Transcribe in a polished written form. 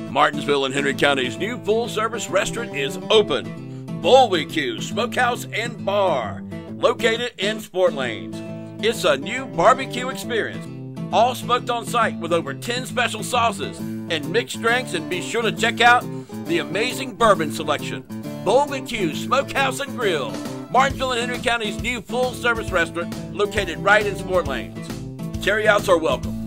Martinsville and Henry County's new full-service restaurant is open. BBQ Smokehouse and Bar, located in Sport Lanes. It's a new barbecue experience, all smoked on site with over 10 special sauces and mixed drinks, and be sure to check out the amazing bourbon selection. BBQ Smokehouse and Grill, Martinsville and Henry County's new full-service restaurant located right in Sport Lanes. Carryouts are welcome.